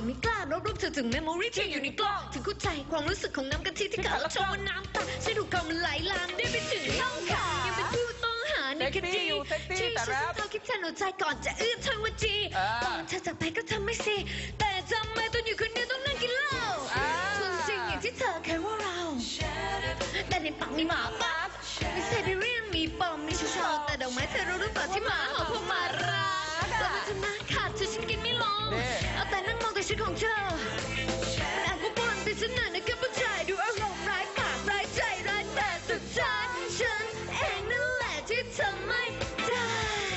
ไม่กล้ารบเธอถึงเมมโมรี่ที่อยู่ในกล้องถึงเข้าใจความรู้สึกของน้ำกะทิที่ขาดแล้วโชว์น้ำตาใช้ถูกกำมันไหลลามได้ไปถึงห้องขายังเป็นผู้ต้องหาในคดีที่ฉันเธอคิดแทนหัวใจก่อนจะอื้อทางวจีตอนเธอจากไปก็ทำไม่สิแต่ทำไมตอนอยู่คนเดียวต้องนั่งกินเหล้าทุนจริงอย่างที่เธอแค่ว่าเราแต่ในปากมีหมาปั๊บมีไซบีเรียนมีปอมมีชูชอแต่ดอกไม้เธอรู้หรือเปล่าที่หมาหอมพวกมารักแต่มันจะน่าขาดเธอฉันกินไม่ลงเอาแต่นั่งมองแต่ชุดของเธอมันอาจว่าบนไปฉันหนาในกับผู้ชายดูอารมณ์ร้ายปากร้ายใจร้ายแต่สุดท้ายฉันเองนั่นแหละที่ทำไม่ได้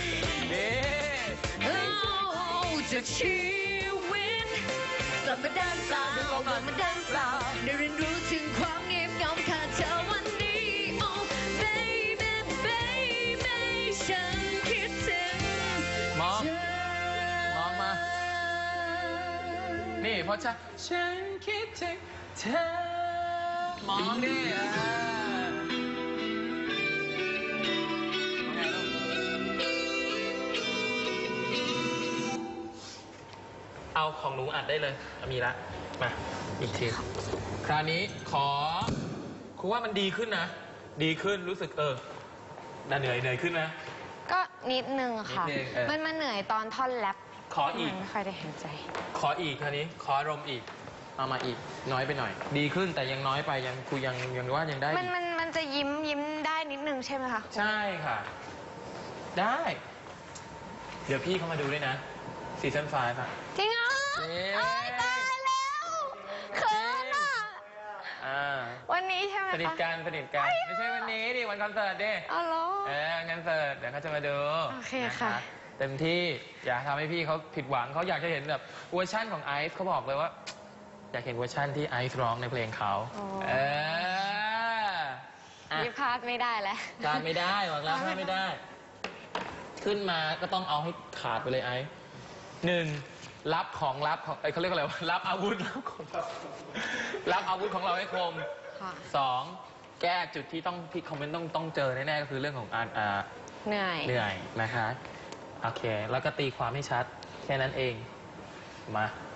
จากชีวิตกลับมาด้านเปล่ากลับมาด้านเปล่าได้เรียนรู้ถึงความเงียบเหงาขาดเธอวันนี้ Oh baby baby ฉันคิดถึงมองมานี่เพราะฉันคิดถึงเธอมองดิเอาของหนูอัดได้เลยมีละมาอีกทีคราวนี้ขอครูว่ามันดีขึ้นนะดีขึ้นรู้สึกเหนื่อยขึ้นไหมก็นิดนึงค่ะมันเหนื่อยตอนท่อนแรปขออีกไม่ค่อยได้หายใจขออีกคราวนี้ขออารมณ์อีกเอามาอีกน้อยไปหน่อยดีขึ้นแต่ยังน้อยไปยังครูยังว่ายังได้มันจะยิ้มได้นิดนึงใช่ไหมคะใช่ค่ะได้เดี๋ยวพี่เขามาดูด้วยนะซีซั่น5ค่ะจริงเหรอตายแล้วเขินวันนี้ใช่ไหมคะสนิทกันไม่ใช่วันนี้ดิวันคอนเสิร์ตดิอ๋อเหรอคอนเสิร์ตเดี๋ยวเขาจะมาดูโอเคค่ะเต็มที่อย่าทำให้พี่เขาผิดหวังเขาอยากจะเห็นแบบเวอร์ชั่นของไอซ์เขาบอกเลยว่าอยากเห็นเวอร์ชั่นที่ไอซ์ร้องในเพลงเขานี่พลาดไม่ได้แล้วพลาดไม่ได้หวังแล้วพลาดไม่ได้ขึ้นมาก็ต้องเอาให้ขาดไปเลยไอซ์1รับของเขาเรียกอะไรวะรับอาวุธรับอาวุธของเราให้คม2แก้จุดที่คอมเมนต์ต้องเจอแน่ๆก็คือเรื่องของเหนื่อยนะคะโอเคแล้วก็ตีความให้ชัดแค่นั้นเองมา